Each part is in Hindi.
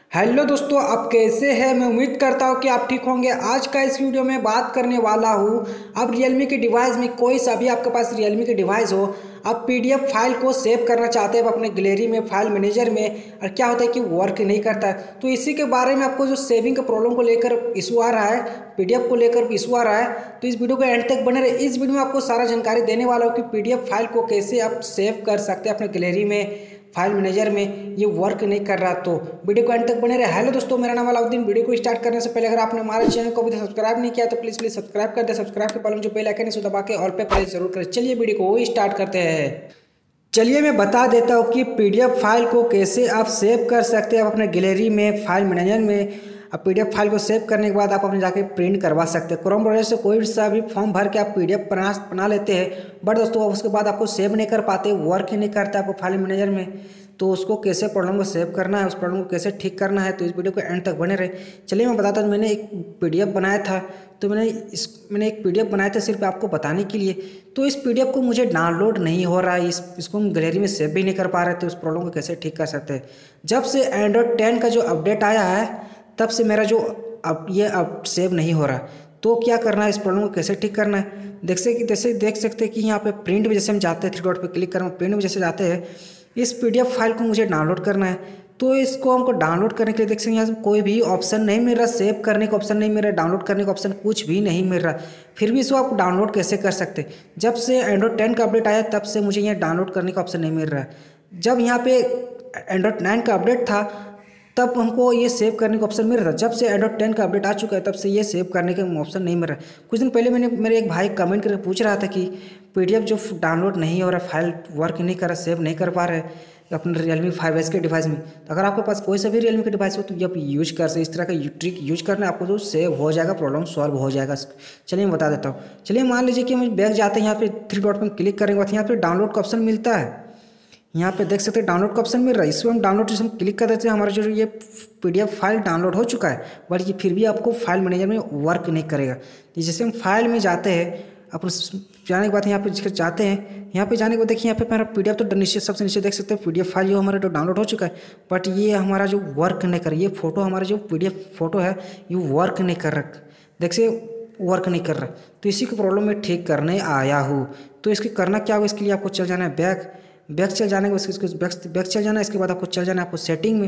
हेलो दोस्तों, आप कैसे हैं। मैं उम्मीद करता हूं कि आप ठीक होंगे। आज का इस वीडियो में बात करने वाला हूं। आप रियलमी के डिवाइस में कोई सा भी आपके पास रियलमी के डिवाइस हो, आप पीडीएफ फाइल को सेव करना चाहते हैं अपने गैलरी में, फाइल मैनेजर में, और क्या होता है कि वर्क नहीं करता है। तो इसी के बारे में आपको जो सेविंग के प्रॉब्लम को लेकर इशू आ रहा है, पीडीएफ को लेकर इशू आ रहा है, तो इस वीडियो को एंड तक बने रहे। इस वीडियो में आपको सारा जानकारी देने वाला हूँ कि पीडीएफ फाइल को कैसे आप सेव कर सकते हैं अपने गैलरी में, फाइल मैनेजर में। ये वर्क नहीं कर रहा तो वीडियो को एंड तक बने रहे। हेलो दोस्तों, मेरा नाम अलाउद्दीन। वीडियो को स्टार्ट करने से पहले अगर आपने हमारे चैनल को अभी सब्सक्राइब नहीं किया तो प्लीज़ सब्सक्राइब कर दे। सब्सक्राइब के पालन जो बेल आइकन है उसे दबा के ऑल पे प्रेस जरूर करें। चलिए वीडियो को स्टार्ट करते हैं। चलिए मैं बता देता हूँ कि पीडीएफ फाइल को कैसे आप सेव कर सकते हैं अपने गैलरी में, फाइल मैनेजर में। अब पीडीएफ फाइल को सेव करने के बाद आप अपने जाके प्रिंट करवा सकते हैं। क्रोम ब्राउज़र से कोई सा भी फॉर्म भर के आप पीडीएफ बना लेते हैं, बट दोस्तों उसके बाद आपको सेव नहीं कर पाते, वर्क ही नहीं करता आपको फाइल मैनेजर में। तो उसको कैसे, प्रॉब्लम को सेव करना है, उस प्रॉब्लम को कैसे ठीक करना है, तो इस वीडियो को एंड तक बने रहे। चलिए मैं बताता हूँ। मैंने एक पीडीएफ बनाया था, तो मैंने एक पीडीएफ बनाया था सिर्फ आपको बताने के लिए। तो इस पीडीएफ को मुझे डाउनलोड नहीं हो रहा है, इसको हम गैलरी में सेव भी नहीं कर पा रहे थे। उस प्रॉब्लम को कैसे ठीक कर सकते हैं। जब से एंड्रॉयड 10 का जो अपडेट आया है, तब से मेरा जो अब सेव नहीं हो रहा। तो क्या करना है, इस प्रॉब्लम को कैसे ठीक करना है। जैसे देख सकते हैं कि यहाँ पे प्रिंट में जैसे हम जाते हैं, थ्री डॉट पे क्लिक करें, प्रिंट में जैसे जाते हैं, इस पीडीएफ फाइल को मुझे डाउनलोड करना है। तो इसको हमको डाउनलोड करने के लिए देख सकते हैं यहाँ से कोई भी ऑप्शन नहीं मिल रहा, सेव करने का ऑप्शन नहीं मिल रहा, डाउनलोड करने का ऑप्शन कुछ भी नहीं मिल रहा। फिर भी इसको आप डाउनलोड कैसे कर सकते। जब से एंड्रॉयड 10 का अपडेट आया तब से मुझे यहाँ डाउनलोड करने का ऑप्शन नहीं मिल रहा। जब यहाँ पे एंड्रॉयड 9 का अपडेट था तब हमको ये सेव करने का ऑप्शन मिल रहा था। जब से एंड्रॉयड 10 का अपडेट आ चुका है तब से ये सेव करने का ऑप्शन नहीं मिल रहा। कुछ दिन पहले मेरे एक भाई कमेंट करके पूछ रहा था कि पीडीएफ जो डाउनलोड नहीं हो रहा, फाइल वर्क नहीं कर रहा, सेव नहीं कर पा रहे अपने रियलमी 5S के डिवाइस में। तो अगर आपके पास कोई सा भी रियलमी का डिवाइस हो तो ये आप यूज कर सकते। इस तरह का ट्रिक यूज करना आपको तो सेव हो जाएगा, प्रॉब्लम सॉल्व हो जाएगा। चलिए मैं बता देता हूँ। चलिए मान लीजिए कि हम बैक जाते हैं, यहाँ पे थ्री डॉट पर क्लिक करेंगे बाद यहाँ पे डाउनलोड का ऑप्शन मिलता है। यहाँ पे देख सकते हैं डाउनलोड का ऑप्शन मिल रहा है। इसमें हम डाउनलोड जैसे हम क्लिक कर देते हैं, हमारा जो ये पीडीएफ फाइल डाउनलोड हो चुका है, बट ये फिर भी आपको फाइल मैनेजर में वर्क नहीं करेगा। तो जैसे हम फाइल में जाते हैं, अपन जाने के बाद यहाँ पे जाते हैं, यहाँ पे जाने के बाद देखिए यहाँ पे हमारा पीडीएफ तो नीचे सबसे नीचे देख सकते हैं पीडीएफ फाइल जो हमारा जो डाउनलोड हो चुका है, बट ये हमारा जो वर्क नहीं कर, ये फोटो हमारा जो पीडीएफ फोटो है ये वर्क नहीं कर रहा। देख से वर्क नहीं कर रहा। तो इसी को प्रॉब्लम में ठीक करने आया हूँ। तो इसके करना क्या होगा, इसके लिए आपको चल जाना है बैक चल जाने के बाद बैक चल जाना है। इसके बाद आपको चल जाना है आपको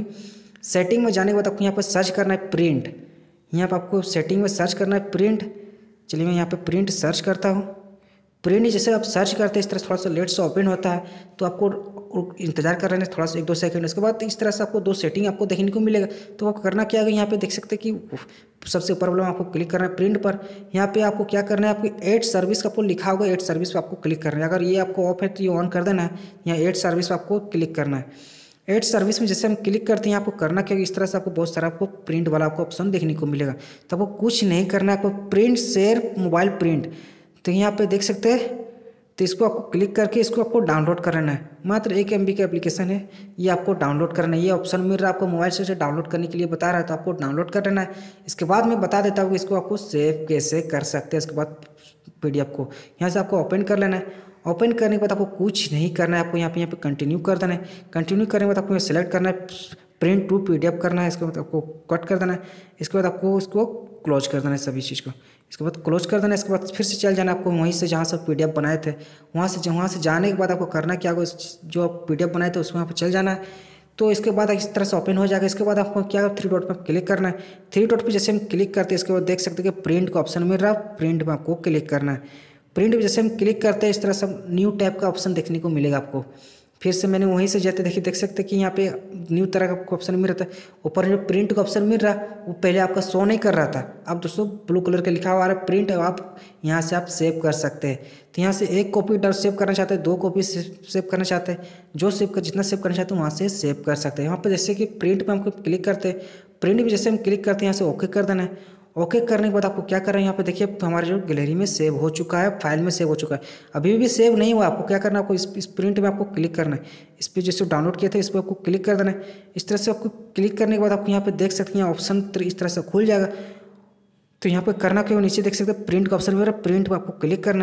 सेटिंग में जाने के बाद आपको यहाँ पर सर्च करना है प्रिंट। यहाँ पर आपको सेटिंग में सर्च करना है प्रिंट। चलिए मैं यहाँ पे प्रिंट सर्च करता हूँ। प्रिंट जैसे आप सर्च करते हैं इस तरह से थोड़ा सा लेट से ओपन होता है, तो आपको इंतजार कर रहे हैं थोड़ा सा 1-2 सेकंड। उसके बाद इस तरह से आपको 2 सेटिंग आपको देखने को मिलेगा। तो आपको करना क्या है, यहाँ पे देख सकते हैं कि सबसे ऊपर वाला आपको क्लिक करना है प्रिंट पर। यहाँ पे आपको क्या करना है, आपको ऐड सर्विस का आपको लिखा होगा, ऐड सर्विस पर आपको क्लिक करना है। अगर ये आपको ऑफ है तो ये ऑन कर देना है। यहाँ ऐड सर्विस पर आपको क्लिक करना है। ऐड सर्विस में जैसे हम क्लिक करते हैं, आपको करना क्या, इस तरह से आपको बहुत सारा आपको प्रिंट वाला आपको ऑप्शन देखने को मिलेगा। तो आपको कुछ नहीं करना है, आपको प्रिंट शेयर मोबाइल प्रिंट, तो यहाँ पे देख सकते हैं। तो इसको आपको क्लिक करके इसको आपको डाउनलोड करना है। मात्र 1 MB का एप्लीकेशन है, ये आपको डाउनलोड करना है। ये ऑप्शन मिल रहा है आपको मोबाइल से डाउनलोड करने के लिए बता रहा है, तो आपको डाउनलोड कर लेना है। इसके बाद मैं बता देता हूँ कि इसको आपको सेव कैसे कर सकते हैं। इसके बाद पीडीएफ को यहाँ से आपको ओपन कर लेना है। ओपन करने के बाद आपको कुछ नहीं करना है, आपको यहाँ पे कंटिन्यू कर देना है। कंटिन्यू करने के बाद आपको सेलेक्ट करना है प्रिंट टू पीडीएफ करना है। इसके बाद आपको कट कर देना है। इसके बाद आपको इसको क्लोज कर देना है सभी चीज़ को। इसके बाद क्लोज कर देना है। इसके बाद फिर से चल जाना आपको वहीं से जहाँ से पीडीएफ बनाए थे, वहाँ से जाने के बाद आपको करना क्या होगा, जो आप पीडीएफ बनाए थे उसमें आपको चल जाना है। तो इसके बाद इस तरह से ओपन हो जाएगा। इसके बाद आपको क्या थ्री डॉट पर क्लिक करना है। थ्री डॉट पर जैसे हम क्लिक करते हैं, इसके बाद देख सकते हैं कि प्रिंट का ऑप्शन मिल रहा है, प्रिंट में आपको क्लिक करना है। प्रिंट में जैसे हम क्लिक करते हैं इस तरह से न्यू टैब का ऑप्शन देखने को मिलेगा आपको। फिर से मैंने वहीं से जाते देखिए देख सकते हैं कि यहाँ पे न्यू तरह का ऑप्शन मिल रहा था। ऊपर जो प्रिंट का ऑप्शन मिल रहा वो पहले आपका शो नहीं कर रहा था, अब दोस्तों ब्लू कलर का लिखा हुआ आ रहा है प्रिंट। आप यहाँ से आप सेव कर सकते हैं। तो यहाँ से 1 कॉपी सेव करना चाहते हैं, 2 कॉपी सेव करना चाहते हैं, जो जितना सेव करना चाहते हैं वहाँ से सेव कर सकते हैं। यहाँ पर जैसे कि प्रिंट पर हमको क्लिक करते हैं, प्रिंट में जैसे हम क्लिक करते हैं यहाँ से ओके कर देना है। ओके करने के बाद आपको क्या करना है, यहाँ पे देखिए हमारे जो गैलरी में सेव हो चुका है, फाइल में सेव हो चुका है। अभी भी सेव नहीं हुआ, आपको क्या करना है, आपको इस प्रिंट में आपको क्लिक करना है। इस पर जैसे डाउनलोड किया था इस पर आपको क्लिक कर देना है। इस तरह से आपको क्लिक करने के बाद आपको यहाँ पे देख सकते हैं ऑप्शन इस तरह से खुल जाएगा। तो यहाँ पे करना क्या, नीचे देख सकते हैं प्रिंट का ऑप्शन मिल रहा है, प्रिंट पर आपको क्लिक करना है।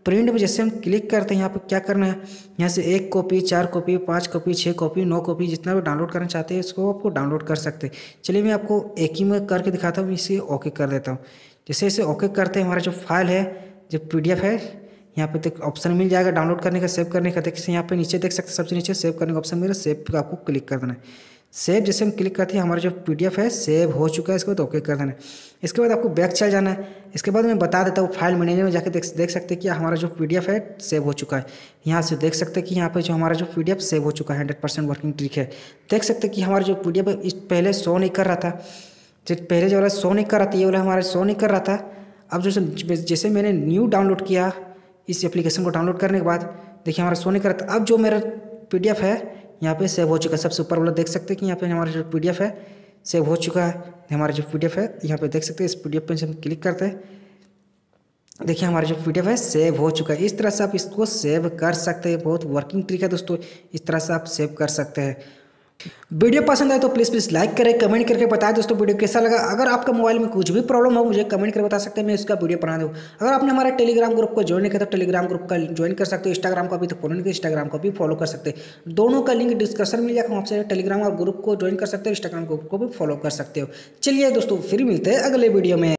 प्रिंट में जैसे हम क्लिक करते हैं यहाँ पे क्या करना है, यहाँ से 1 copy, 4 copy, 5 copy, 6 copy, 9 copy, जितना भी डाउनलोड करना चाहते हैं इसको आपको डाउनलोड कर सकते हैं। चलिए मैं आपको एक ही में करके दिखाता हूँ, इसे ओके कर देता हूँ। जैसे इसे ओके करते हैं हमारा जो फाइल है, जो PDF है, यहाँ पे देख ऑप्शन मिल जाएगा डाउनलोड करने का, सेव करने का। देखिए यहाँ पे नीचे देख सकते हैं, सबसे नीचे सेव करने का ऑप्शन मेरा, सेव पे आपको क्लिक कर देना है। सेव जैसे हम क्लिक करते हैं हमारा जो PDF है सेव हो चुका है, इसके बाद ओके कर देना है। इसके बाद आपको बैक चल जाना है। इसके बाद मैं बता देता हूँ, फाइल मैनेजर में जाकर देख सकते हैं कि हमारा जो PDF है सेव हो चुका है। यहाँ से देख सकते हैं कि यहाँ पे जो हमारा जो PDF सेव हो चुका है, 100% वर्किंग ट्रिक है। देख सकते हैं कि हमारा जो PDF है पहले शो नहीं कर रहा था, जो पहले जो वाला शो नहीं कर रहा था, ये वाला हमारा शो नहीं कर रहा था। अब जो जैसे मैंने न्यू डाउनलोड किया, इस एप्लीकेशन को डाउनलोड करने के बाद देखिए हमारा शो नहीं कर रहा था। अब जो मेरा PDF है यहाँ पे सेव हो चुका है। सबसे ऊपर वाला देख सकते हैं कि यहाँ पे हमारा जो PDF है सेव हो चुका है। हमारा जो PDF है यहाँ पे देख सकते हैं, इस PDF पे हम क्लिक करते हैं, देखिए हमारा जो PDF है सेव हो चुका है। इस तरह से आप इसको सेव कर सकते हैं, बहुत वर्किंग ट्रिक है दोस्तों, इस तरह से आप सेव कर सकते हैं। वीडियो पसंद आए तो प्लीज़ लाइक करें, कमेंट करके बताएं दोस्तों वीडियो कैसा लगा। अगर आपका मोबाइल में कुछ भी प्रॉब्लम हो मुझे कमेंट करके बता सकते हैं, मैं इसका वीडियो बना दूँ। अगर आपने हमारा टेलीग्राम ग्रुप को ज्वाइन नहीं किया तो टेलीग्राम ग्रुप का ज्वाइन कर सकते हो। इंस्टाग्राम का भी तो फॉलो नहीं किया, इंस्टाग्राम को भी फॉलो कर सकते हैं। दोनों का लिंक डिस्क्रिप्शन मिल जाएगा, आपसे टेलीग्राम और ग्रुप को ज्वाइन कर सकते हो, इंस्टाग्राम ग्रुप को भी फॉलो कर सकते हो। चलिए दोस्तों फिर मिलते हैं अगले वीडियो में।